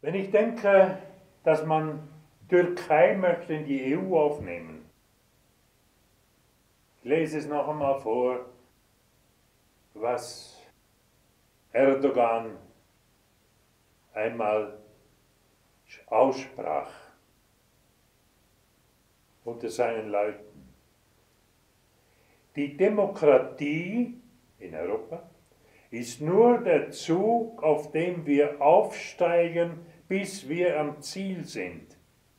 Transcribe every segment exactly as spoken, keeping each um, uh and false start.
Wenn ich denke, dass man Türkei möchte in die E U aufnehmen, ich lese es noch einmal vor, was Erdogan einmal aussprach unter seinen Leuten. Die Demokratie in Europa ist nur der Zug, auf dem wir aufsteigen, bis wir am Ziel sind.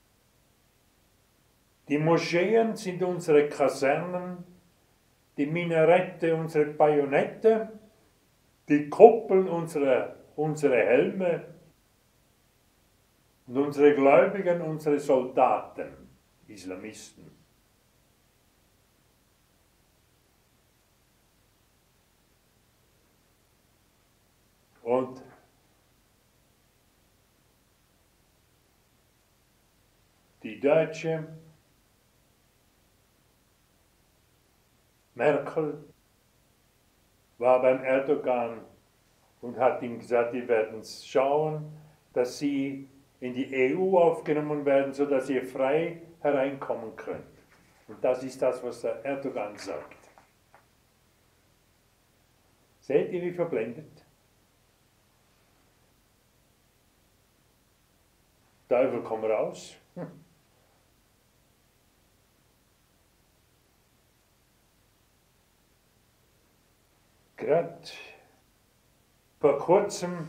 Die Moscheen sind unsere Kasernen, die Minarette unsere Bajonette, die Kuppeln unsere, unsere Helme und unsere Gläubigen unsere Soldaten, Islamisten. Und die Deutsche Merkel war beim Erdogan und hat ihm gesagt, wir werden schauen, dass sie in die E U aufgenommen werden, sodass ihr frei hereinkommen könnt. Und das ist das, was der Erdogan sagt. Seht ihr, wie verblendet? Teufel, komm raus. Hm. Gerade vor kurzem,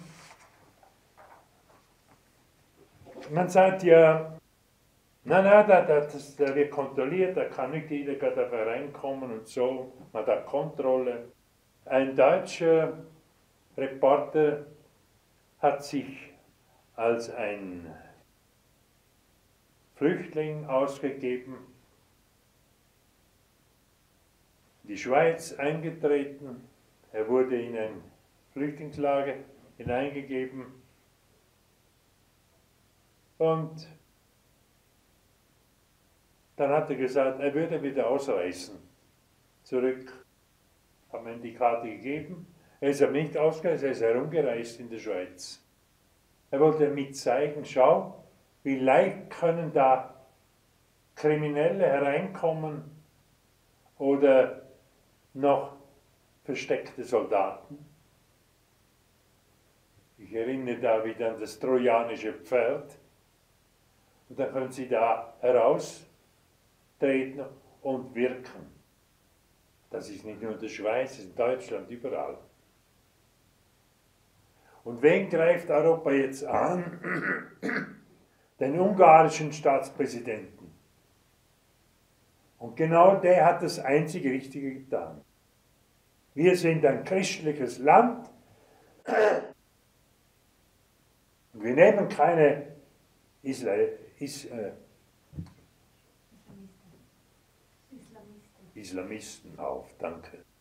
man sagt ja, na, na, da, da, das, da wird kontrolliert, da kann nicht jeder gerade reinkommen und so, man hat Kontrolle. Ein deutscher Reporter hat sich als ein Flüchtling ausgegeben, in die Schweiz eingetreten, er wurde in ein Flüchtlingslager hineingegeben und dann hat er gesagt, er würde wieder ausreisen, zurück, haben ihm die Karte gegeben, er ist aber nicht ausgereist, er ist herumgereist in der Schweiz. Er wollte mit zeigen, schau, wie leicht können da Kriminelle hereinkommen oder noch versteckte Soldaten. Ich erinnere da wieder an das trojanische Pferd. Und dann können sie da heraustreten und wirken. Das ist nicht nur in der Schweiz, es ist in Deutschland, überall. Und wen greift Europa jetzt an? Den ungarischen Staatspräsidenten. Und genau der hat das einzig Richtige getan. Wir sind ein christliches Land und wir nehmen keine Isla Is äh, Islamisten auf. Danke.